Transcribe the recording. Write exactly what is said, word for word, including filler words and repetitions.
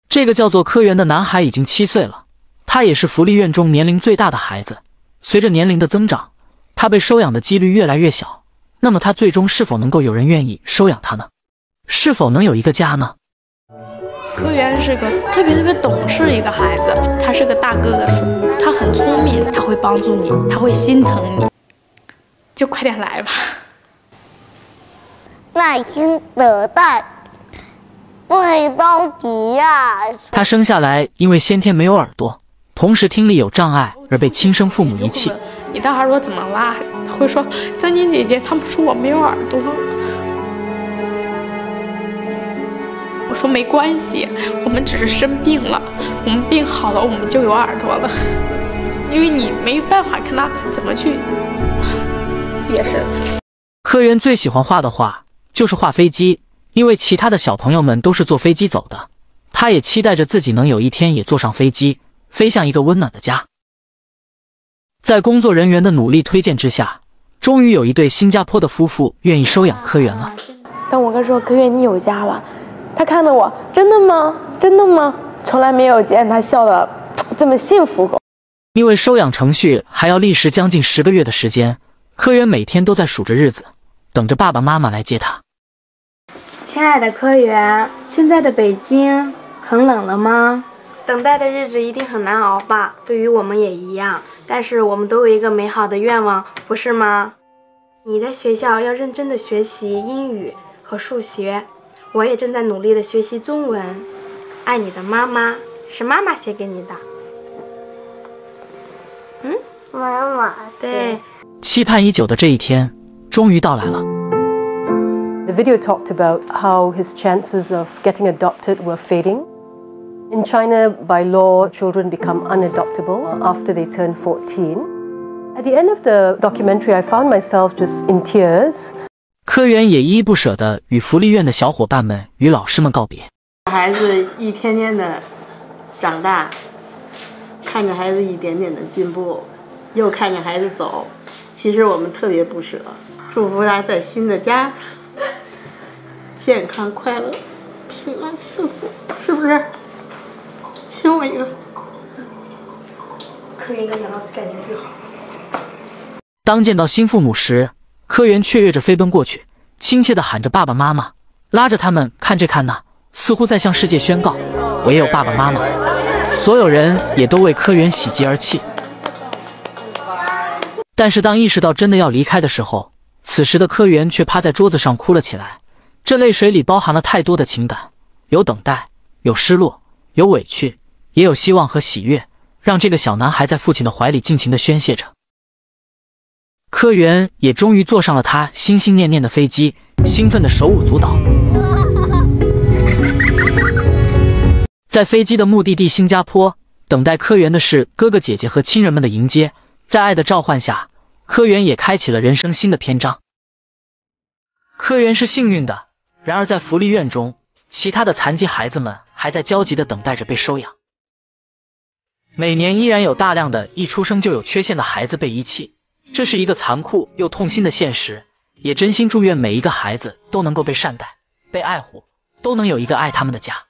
这个叫做柯源的男孩已经七岁了，他也是福利院中年龄最大的孩子。随着年龄的增长，他被收养的几率越来越小。那么他最终是否能够有人愿意收养他呢？是否能有一个家呢？ 柯源是个特别特别懂事一个孩子，他是个大哥哥属，他很聪明，他会帮助你，他会心疼你，就快点来吧。 耐心等待，不着急呀。 他生下来因为先天没有耳朵，同时听力有障碍而被亲生父母遗弃。 你的耳朵怎么啦？他会说：“江宁姐姐，他们说我没有耳朵。”我说没关系，我们只是生病了，我们病好了，我们就有耳朵了。因为你没办法跟他怎么去解释。 柯源最喜欢画的画就是画飞机，因为其他的小朋友们都是坐飞机走的，他也期待着自己能有一天也坐上飞机，飞向一个温暖的家。在工作人员的努力推荐之下，终于有一对新加坡的夫妇愿意收养柯源了。 当我跟他说柯源你有家了，他看着我，真的吗？真的吗？从来没有见他笑得这么幸福过。 因为收养程序还要历时将近十个月的时间，柯源每天都在数着日子，等着爸爸妈妈来接他。 亲爱的柯源，现在的北京很冷了吗？等待的日子一定很难熬吧，对于我们也一样，但是我们都有一个美好的愿望，不是吗？你在学校要认真的学习英语和数学，我也正在努力的学习中文。爱你的妈妈，是妈妈写给你的。嗯， 妈妈。 对。 期盼已久的这一天终于到来了。 The video talked about how his chances of getting adopted were fading. In China, by law, children become unadoptable after they turn fourteen. At the end of the documentary, I found myself just in tears. 柯源也依依不舍地与福利院的小伙伴们与老师们告别。 孩子一天天的长大，看着孩子一点点的进步，又看着孩子走，其实我们特别不舍。祝福他在新的家健康快乐、平安幸福，是不是？亲我一个。 柯源跟杨老师感情最好。 当见到新父母时，柯源雀跃着飞奔过去，亲切地喊着爸爸妈妈，拉着他们看这看那，似乎在向世界宣告：我也有爸爸妈妈。所有人也都为柯源喜极而泣。但是当意识到真的要离开的时候，此时的柯源却趴在桌子上哭了起来。这泪水里包含了太多的情感，有等待，有失落，有委屈，也有希望和喜悦，让这个小男孩在父亲的怀里尽情地宣泄着。柯源也终于坐上了他心心念念的飞机，兴奋的手舞足蹈。在飞机的目的地新加坡，等待柯源的是哥哥姐姐和亲人们的迎接。在爱的召唤下，柯源也开启了人生新的篇章。柯源是幸运的，然而在福利院中，其他的残疾孩子们还在焦急地等待着被收养。每年依然有大量的一出生就有缺陷的孩子被遗弃，这是一个残酷又痛心的现实，也真心祝愿每一个孩子都能够被善待、被爱护，都能有一个爱他们的家。